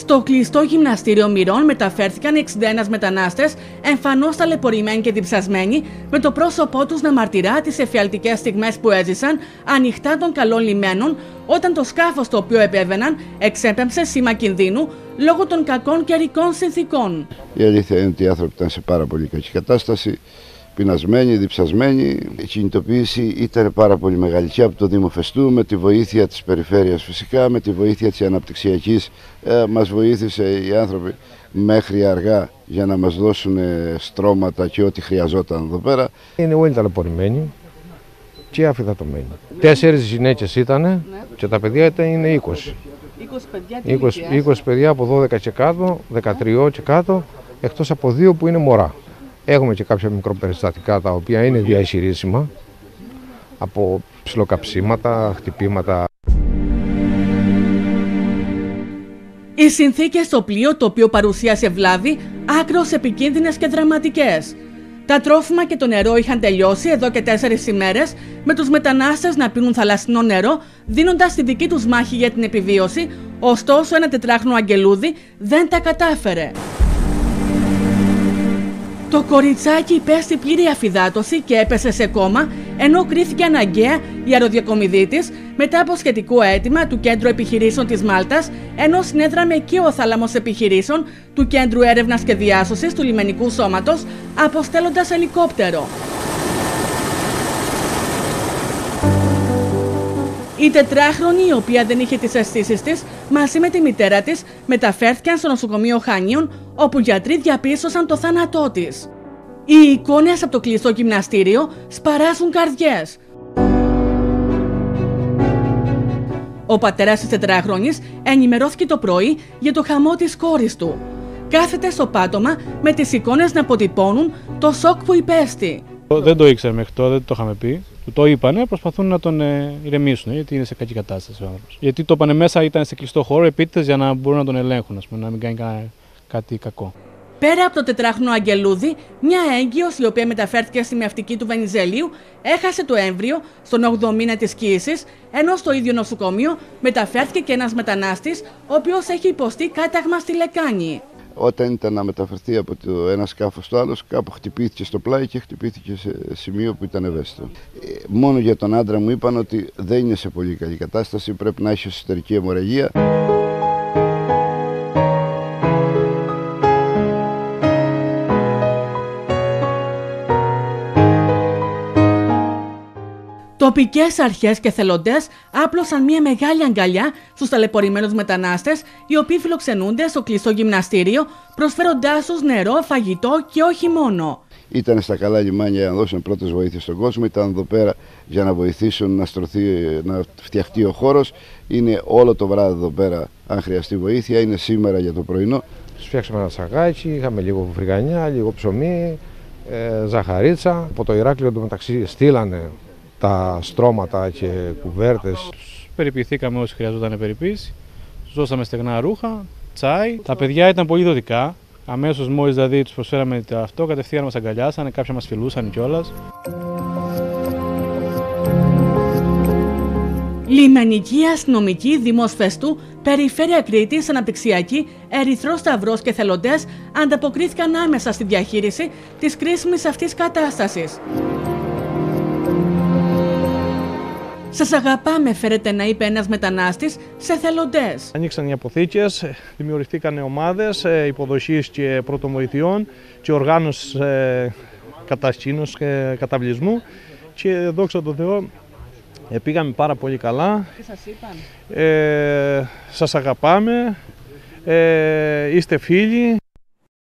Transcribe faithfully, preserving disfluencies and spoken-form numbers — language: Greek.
Στο κλειστό γυμναστήριο Μυρών μεταφέρθηκαν εξήντα ένα μετανάστες, εμφανώς ταλαιπωρημένοι και διψασμένοι, με το πρόσωπό τους να μαρτυρά τις εφιαλτικές στιγμές που έζησαν ανοιχτά των καλών λιμένων, όταν το σκάφος το οποίο επέβαιναν εξέπεμψε σήμα κινδύνου λόγω των κακών καιρικών συνθήκων. Η αλήθεια είναι ότι οι άνθρωποι ήταν σε πάρα πολύ κακή κατάσταση, πεινασμένοι, διψασμένοι. Η κινητοποίηση ήταν πάρα πολύ μεγάλη και από το Δήμο Φεστού, με τη βοήθεια της περιφέρειας φυσικά, με τη βοήθεια της αναπτυξιακής. Ε, μας βοήθησε οι άνθρωποι μέχρι αργά για να μας δώσουν στρώματα και ό,τι χρειαζόταν εδώ πέρα. Είναι όλοι ταλαιπωρημένοι και αφυδατωμένοι. Τέσσερις γυναίκες ήταν, ναι, και τα παιδιά ήταν είναι είκοσι. είκοσι παιδιά, είκοσι, είκοσι παιδιά από δώδεκα και κάτω, δεκατρία και κάτω, εκτός από δύο που είναι μωρά. Έχουμε και κάποια μικροπεριστατικά τα οποία είναι διαχειρίσιμα από ψιλοκαψίματα, χτυπήματα. Οι συνθήκες στο πλοίο, το οποίο παρουσίασε βλάβη, άκρως επικίνδυνες και δραματικές. Τα τρόφιμα και το νερό είχαν τελειώσει εδώ και τέσσερις ημέρες, με τους μετανάστες να πίνουν θαλασσινό νερό, δίνοντας τη δική τους μάχη για την επιβίωση, ωστόσο ένα τετράχρονο αγγελούδι δεν τα κατάφερε. Το κοριτσάκι υπέστη πλήρη αφυδάτωση και έπεσε σε κόμμα, ενώ κρίθηκε αναγκαία η αεροδιακομιδή της μετά από σχετικό αίτημα του Κέντρου Επιχειρήσεων της Μάλτας, ενώ συνέδραμε και ο Θάλαμος Επιχειρήσεων του Κέντρου Έρευνας και Διάσωσης του Λιμενικού Σώματος, αποστέλλοντας ελικόπτερο. Η τετράχρονη, η οποία δεν είχε τις αισθήσεις της, μαζί με τη μητέρα της, μεταφέρθηκαν στο νοσοκομείο Χανίων, όπου γιατροί διαπίστωσαν το θάνατό της. Οι εικόνες από το κλειστό γυμναστήριο σπαράζουν καρδιές. Ο πατέρας της τετράχρονης ενημερώθηκε το πρωί για το χαμό της κόρης του. Κάθεται στο πάτωμα με τις εικόνες να αποτυπώνουν το σοκ που υπέστη. Δεν το ήξερε μέχρι τώρα, δεν το είχαμε πει. Του το είπανε, προσπαθούν να τον ε, ηρεμήσουν, γιατί είναι σε κακή κατάσταση ο άνθρωπος. Γιατί το είπανε μέσα, ήταν σε κλειστό χώρο, επίτηδες για να μπορούν να τον ελέγχουν, ας πούμε, να μην κάνει κα, κάτι κακό. Πέρα από το τετράχρονο αγγελούδι, μια έγκυος, η οποία μεταφέρθηκε στη μυαυτική του Βενιζέλιου, έχασε το έμβριο στον όγδοο μήνα της κύησης, ενώ στο ίδιο νοσοκομείο μεταφέρθηκε και ένας μετανάστης, ο οποίος έχει υποστεί κάταγμα στη λεκάνη. Όταν ήταν να μεταφερθεί από το ένα σκάφος στο άλλο, κάπου χτυπήθηκε στο πλάι και χτυπήθηκε σε σημείο που ήταν ευαίσθητο. Μόνο για τον άντρα μου είπαν ότι δεν είναι σε πολύ καλή κατάσταση, πρέπει να έχει εσωτερική αιμορραγία. Τοπικές αρχές και θελοντές άπλωσαν μια μεγάλη αγκαλιά στους ταλαιπωρημένους μετανάστες, οι οποίοι φιλοξενούνται στο κλειστό γυμναστήριο, προσφέροντάς τους νερό, φαγητό και όχι μόνο. Ήταν στα καλά λιμάνια για να δώσουν πρώτες βοήθειες στον κόσμο, ήταν εδώ πέρα για να βοηθήσουν να, στρωθεί, να φτιαχτεί ο χώρος. Είναι όλο το βράδυ εδώ πέρα, αν χρειαστεί βοήθεια, είναι σήμερα για το πρωινό. Φτιάξαμε ένα σαγάκι, είχαμε λίγο φρυγανιά, λίγο ψωμί, ε, ζαχαρίτσα. Από το Ηράκλειο εντωμεταξύ στείλανε τα στρώματα και κουβέρτες. Περιποιηθήκαμε όσοι χρειαζόταν περιποίηση. Τους δώσαμε στεγνά ρούχα, τσάι. Τα παιδιά ήταν πολύ δοτικά. Αμέσως μόλις δηλαδή τους προσφέραμε αυτό, κατευθείαν μας αγκαλιάσανε, κάποια μας φιλούσαν κιόλας. Λιμενική αστυνομική, Δήμος Φεστού, Περιφέρεια Κρήτης, Αναπτυξιακή, Ερυθρός Σταυρός και θελοντές ανταποκρίθηκαν άμεσα στη διαχείριση της κρίσιμης αυτής κατάστασης. «Σας αγαπάμε», φέρεται να είπε ένας μετανάστης σε θελοντές. Ανοίξαν οι αποθήκες, δημιουργηθήκαν ομάδες υποδοχής και πρωτοβοηθειών και οργάνωσης κατασκήνωσης και καταβλισμού και δόξα τω Θεώ πήγαμε πάρα πολύ καλά. Τι σας είπαν? Ε, σας αγαπάμε, ε, είστε φίλοι.